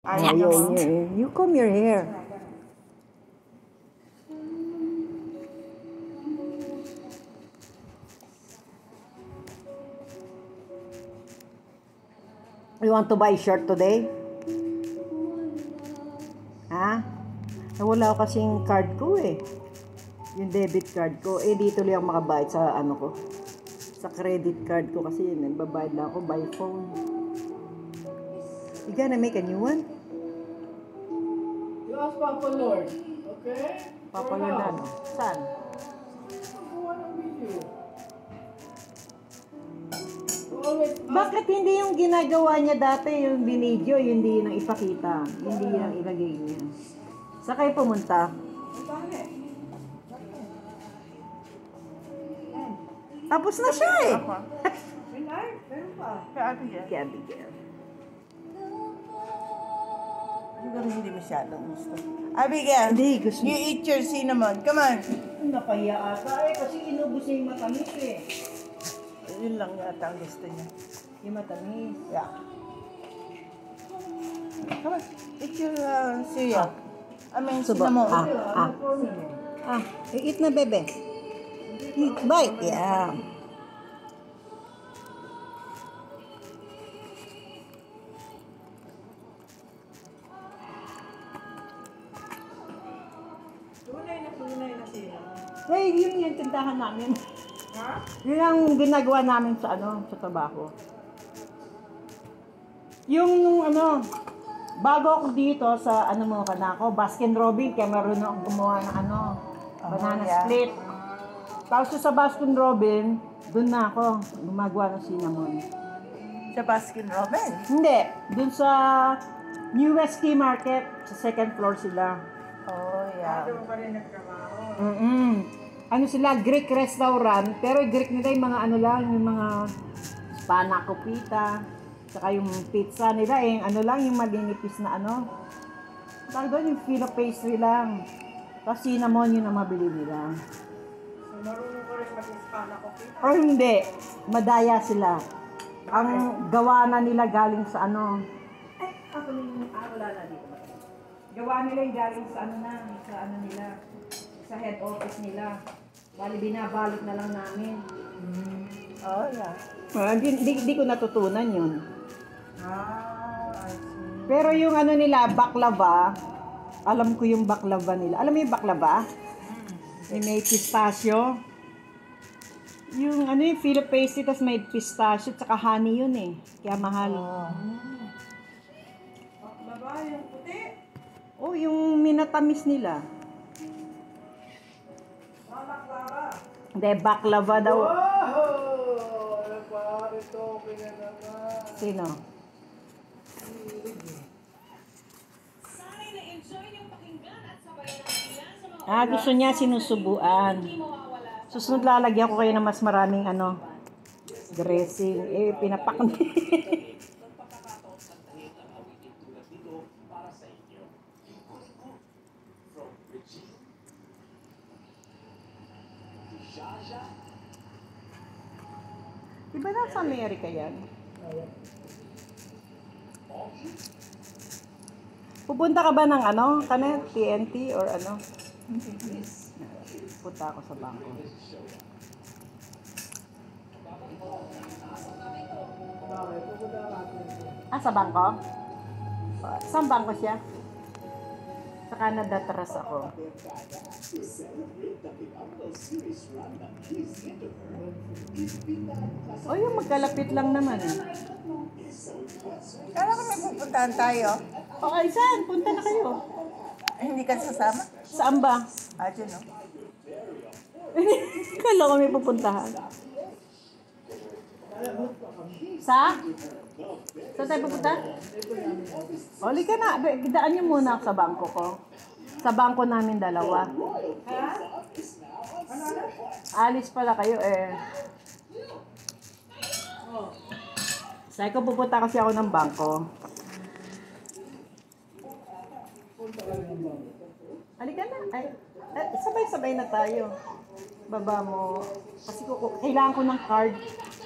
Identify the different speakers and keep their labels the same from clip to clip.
Speaker 1: You comb your hair. You want to buy shirt today? Ha? Nawala ko kasing card ko eh. Yung debit card ko. Eh, dito lang makabayad sa ano ko. Sa credit card ko kasi nagbabayad lang ako by phone. You gonna make a new one?
Speaker 2: You ask Papa Lord, okay?
Speaker 1: Papa Lord na, no? Saan?
Speaker 2: Gawa ng video. Always ask.
Speaker 1: Bakit hindi yung ginagawa niya dati, yung binidyo, hindi nang ipakita, hindi nang ilagay niya? Saan kayo pumunta? Tapos na siya eh.
Speaker 2: Meron pa.
Speaker 3: Kaya Abigail.
Speaker 1: Kaya Abigail.
Speaker 3: Siguro hindi masyadong gusto. Abigail,
Speaker 1: Hindi, gusto.
Speaker 3: you eat your cinnamon. Come on.
Speaker 1: Napahiya ata eh, kasi inubos niya yung matamis eh.
Speaker 3: Yun lang yata ang gusto niya.
Speaker 1: Yung matamis.
Speaker 3: Yeah. Come on. Eat your cereal. I mean,
Speaker 1: Subo.
Speaker 3: cinnamon.
Speaker 1: Eat na bebe. Eat, bite. Yeah.
Speaker 2: Tunay na siya.
Speaker 1: Hey, yun yung tindahan namin.
Speaker 2: Ha?
Speaker 1: Yun ang ginagawa namin sa sa trabaho. Yung bago ako dito sa mo ako, Baskin Robbins, kaya marunong akong gumawa ng banana
Speaker 3: yeah.
Speaker 1: split. Tapos sa Baskin Robbins, doon na ako gumagawa ng cinnamon.
Speaker 3: Sa Baskin Robbins.
Speaker 1: Hindi, doon sa New West Key Market, sa second floor sila.
Speaker 3: Oh, yeah.
Speaker 2: Doon pa rin nagtrabaho.
Speaker 1: Ano sila, Greek restaurant, pero Greek nila yung mga yung mga panakopita, saka yung pizza nila, yung malinipis na tawag doon, yung filo pastry lang. Tapos cinnamon yun ang mabili nila.
Speaker 2: So, marunong ko rin mag-hispana ko.
Speaker 1: O hindi, madaya sila. Ang gawa na nila galing sa ako na yung wala na dito. Gawa nila yung galing sa nila, sa head office nila. Bali, binabalot na lang namin.
Speaker 3: Oh, yeah.
Speaker 1: Hindi ko natutunan yun.
Speaker 3: I see.
Speaker 1: Pero yung nila, baklava, alam ko yung baklava nila. Alam mo yung baklava? Yung may pistachio. Yung yung filo pastry, tas may pistachio, tsaka honey yun eh. Kaya mahal.
Speaker 2: Baklava, yung puti.
Speaker 1: Oh, yung minatamis nila.
Speaker 2: Baklava.
Speaker 1: Hindi, baklava daw.
Speaker 2: Oh! Nagpaharito, pinanaman.
Speaker 1: Sino? Gusto niya sinusubuan. Susunod lalagyan ko kayo ng mas maraming dressing. Pinapak Diba nasa Amerika yan? Pupunta ka ba ng TNT or Punta ako sa bangko. Sa bangko? Saan bangko siya? Sa Canada Trust ako. Oh, yung magkalapit lang naman.
Speaker 3: Kala ko may pupuntahan tayo.
Speaker 1: Okay, saan? Punta na kayo.
Speaker 3: Hindi ka sasama?
Speaker 1: Saan ba?
Speaker 3: Dyan, no?
Speaker 1: Kala ko may pupuntahan. Saan tayo pupunta? Oli ka na. Gidaan niyo muna ako sa bangko ko. Sa bangko namin dalawa. Alis pala kayo Sabi ko pupunta kasi ako ng bangko. Halika na. Sabay-sabay na tayo. Baba mo. Kasi kailangan ko ng card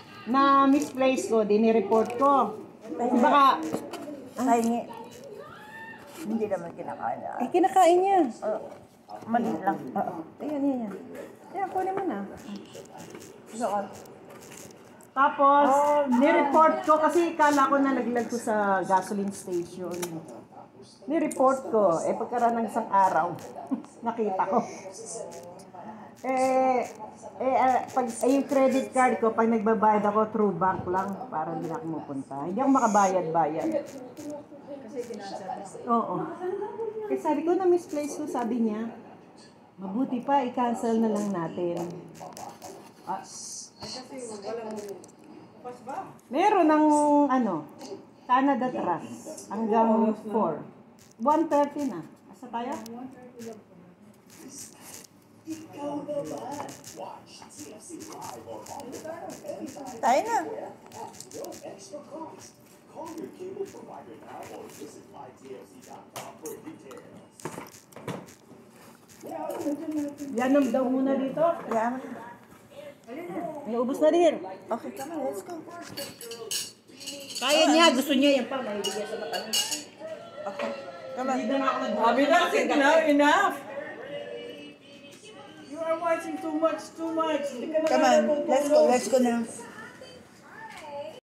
Speaker 1: na misplace ko, dinireport ko. Kasi baka,
Speaker 3: Pahingi. Hindi naman kinakain na.
Speaker 1: Eh, kinakain niya.
Speaker 3: Maliit lang.
Speaker 1: Oo. Ayan. Ayan, kunin mo na. Tapos, nireport ko kasi kala ko na naglag ko sa gasoline station. Nireport ko. Eh, pagkaraan ng isang araw, nakita ko. Yung credit card ko, pag nagbabayad ako, through bank lang, para hindi na ako mapunta. Hindi ako makabayad-bayad.
Speaker 2: Kasi kinansel mo.
Speaker 1: Oo. Eh, sabi ko, na-misplace ko, sabi niya, mabuti pa, i-cancel na lang natin.
Speaker 2: Kasi walang bukas ba?
Speaker 1: Meron ng, Canada Trust, hanggang 4. 1:30 na. Asa tayo?
Speaker 3: Tayo na.
Speaker 1: Yanom daw muna dito.
Speaker 3: Yan.
Speaker 1: Naubos na rin.
Speaker 3: Okay, come on, let's go.
Speaker 1: Kaya niya, gusto niya yan pa. Mahiligyan sa mata niya.
Speaker 3: Okay, come on.
Speaker 2: Sabi na, enough. You are watching too much. Hindi ka na
Speaker 3: Come on, let's go now.